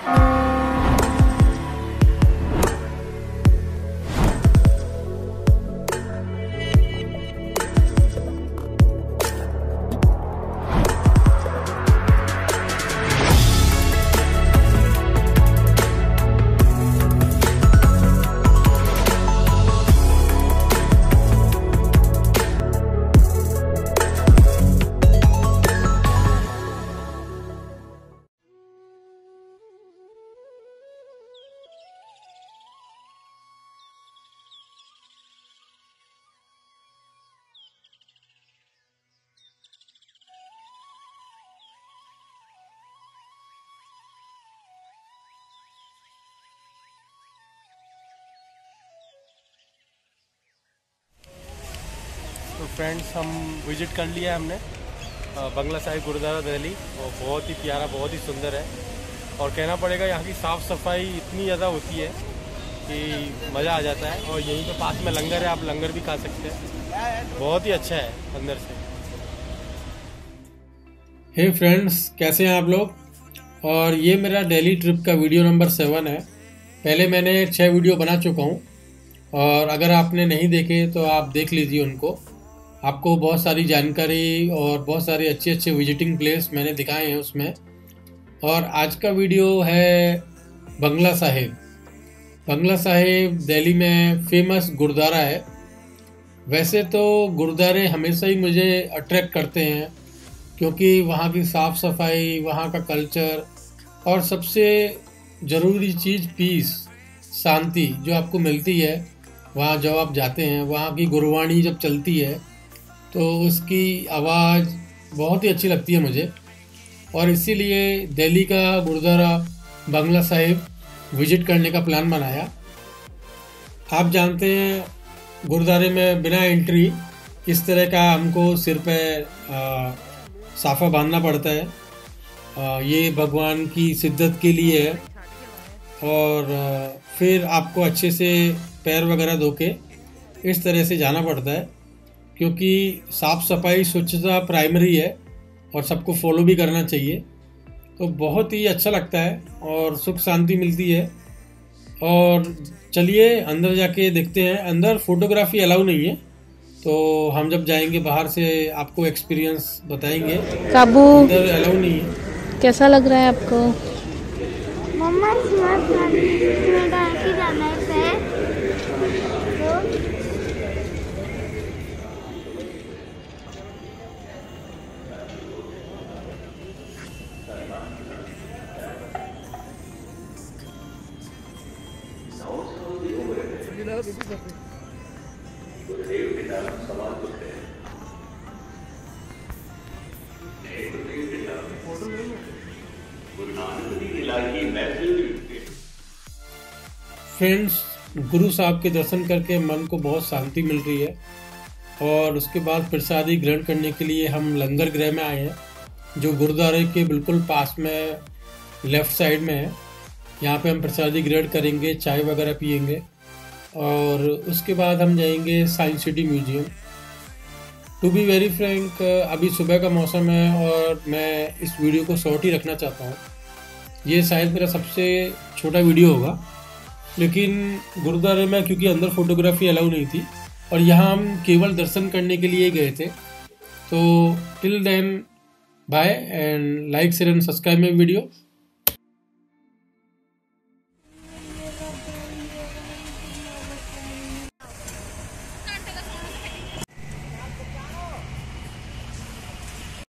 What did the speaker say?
तो फ्रेंड्स, हम विज़िट कर लिया हमने बंगला साहिब गुरुद्वारा दिल्ली, और बहुत ही प्यारा, बहुत ही सुंदर है। और कहना पड़ेगा यहाँ की साफ़ सफाई इतनी ज़्यादा होती है कि मज़ा आ जाता है। और यहीं पे पास में लंगर है, आप लंगर भी खा सकते हैं, बहुत ही अच्छा है अंदर से। हे फ्रेंड्स, कैसे हैं आप लोग? और ये मेरा दिल्ली ट्रिप का वीडियो नंबर 7 है। पहले मैंने 6 वीडियो बना चुका हूँ, और अगर आपने नहीं देखे तो आप देख लीजिए उनको। आपको बहुत सारी जानकारी और बहुत सारे अच्छे अच्छे विजिटिंग प्लेस मैंने दिखाए हैं उसमें। और आज का वीडियो है बंगला साहिब। बंगला साहिब दिल्ली में फेमस गुरुद्वारा है। वैसे तो गुरुद्वारे हमेशा ही मुझे अट्रैक्ट करते हैं, क्योंकि वहाँ की साफ़ सफाई, वहाँ का कल्चर, और सबसे ज़रूरी चीज़ पीस, शांति जो आपको मिलती है वहाँ जब आप जाते हैं। वहाँ की गुरबाणी जब चलती है तो उसकी आवाज़ बहुत ही अच्छी लगती है मुझे, और इसीलिए दिल्ली का गुरुद्वारा बंगला साहिब विज़िट करने का प्लान बनाया। आप जानते हैं गुरुद्वारे में बिना एंट्री इस तरह का हमको सिर पे साफ़ा बांधना पड़ता है। ये भगवान की सिद्धत के लिए है। और फिर आपको अच्छे से पैर वगैरह धो के इस तरह से जाना पड़ता है, क्योंकि साफ़ सफाई, स्वच्छता प्राइमरी है और सबको फॉलो भी करना चाहिए। तो बहुत ही अच्छा लगता है और सुख शांति मिलती है। और चलिए अंदर जाके देखते हैं। अंदर फोटोग्राफी अलाउ नहीं है, तो हम जब जाएंगे बाहर से आपको एक्सपीरियंस बताएंगे। काबू अंदर अलाउ नहीं है। कैसा लग रहा है आपको? मम्मा जाना है फ्रेंड्स, गुरु साहब के दर्शन करके मन को बहुत शांति मिल रही है। और उसके बाद प्रसादी ग्रहण करने के लिए हम लंगर गृह में आए हैं, जो गुरुद्वारे के बिल्कुल पास में लेफ़्ट साइड में है। यहाँ पे हम प्रसादी ग्रहण करेंगे, चाय वगैरह पियेंगे, और उसके बाद हम जाएंगे science city museum. To be very frank, अभी सुबह का मौसम है और मैं इस वीडियो को शॉर्ट ही रखना चाहता हूँ। ये शायद मेरा सबसे छोटा वीडियो होगा, लेकिन गुरुद्वारे में क्योंकि अंदर फोटोग्राफी अलाउ नहीं थी और यहाँ हम केवल दर्शन करने के लिए गए थे। तो till then bye, and like share and subscribe my video.